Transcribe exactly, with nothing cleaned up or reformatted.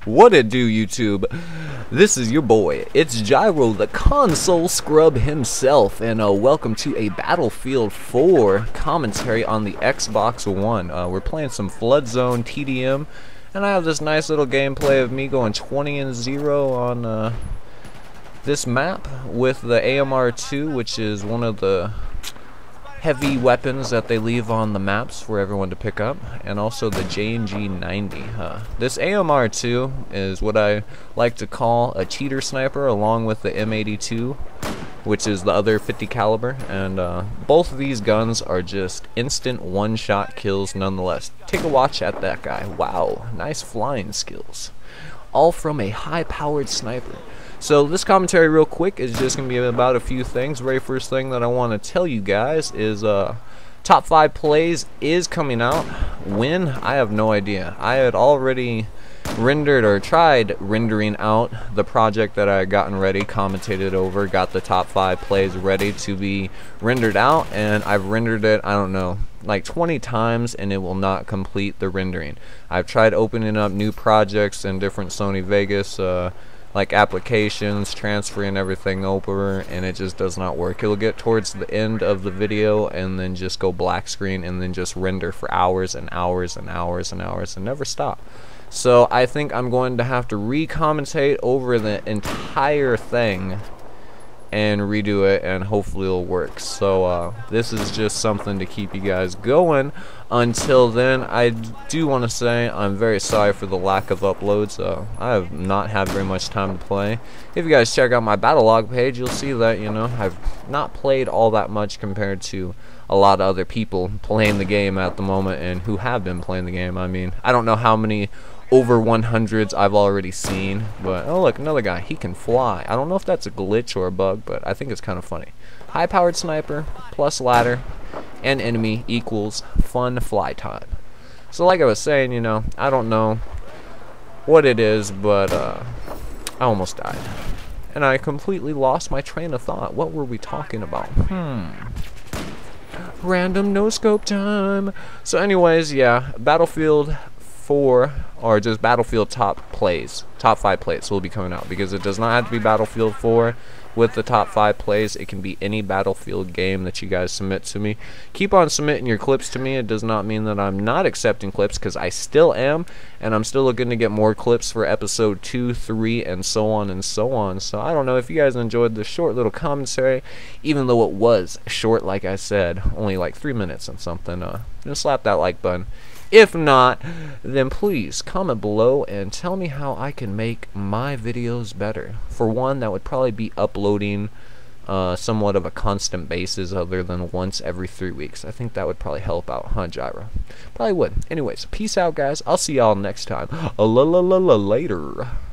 What it do, YouTube? This is your boy, it's Gyro, the console scrub himself, and uh, welcome to a Battlefield four commentary on the Xbox One. Uh, we're playing some Flood Zone T D M, and I have this nice little gameplay of me going twenty and zero on uh, this map with the A M R two, which is one of the heavy weapons that they leave on the maps for everyone to pick up, and also the J and G ninety. Uh, this A M R two is what I like to call a cheater sniper, along with the M eighty-two, which is the other fifty caliber, and uh, both of these guns are just instant one-shot kills nonetheless. Take a watch at that guy. Wow, nice flying skills, all from a high-powered sniper. So this commentary real quick is just going to be about a few things. Very first thing that I want to tell you guys is uh, top five plays is coming out. When? I have no idea. I had already rendered or tried rendering out the project that I had gotten ready, commentated over, got the top five plays ready to be rendered out, and I've rendered it, I don't know, like twenty times, and it will not complete the rendering. I've tried opening up new projects in different Sony Vegas uh, like applications, transferring everything over, and it just does not work. It'll get towards the end of the video and then just go black screen and then just render for hours and hours and hours and hours and never stop. So I think I'm going to have to re-commentate over the entire thing and redo it, and hopefully it'll work. So uh, this is just something to keep you guys going. Until then, I do want to say I'm very sorry for the lack of uploads. Uh, I have not had very much time to play. If you guys check out my battle log page, you'll see that, you know, I've not played all that much compared to a lot of other people playing the game at the moment and who have been playing the game. I mean, I don't know how many over one hundreds I've already seen, but oh look, another guy, he can fly. I don't know if that's a glitch or a bug, but I think it's kind of funny. High powered sniper plus ladder and enemy equals fun fly time. So like I was saying, you know, I don't know what it is, but uh, I almost died and I completely lost my train of thought. What were we talking about? Hmm random no scope time. So anyways, yeah, Battlefield four, or just Battlefield top plays, top five plays will be coming out, because it does not have to be Battlefield four with the top five plays. It can be any Battlefield game that you guys submit to me. Keep on submitting your clips to me. It does not mean that I'm not accepting clips, because I still am, and I'm still looking to get more clips for episode two, three, and so on and so on. So I don't know if you guys enjoyed this short little commentary, even though it was short, like I said, only like three minutes and something. Uh, just slap that like button. If not, then please comment below and tell me how I can make my videos better. For one, that would probably be uploading uh, somewhat of a constant basis, other than once every three weeks. I think that would probably help out, huh, Gyro? Probably would. Anyways, peace out, guys. I'll see y'all next time. A la la la la later.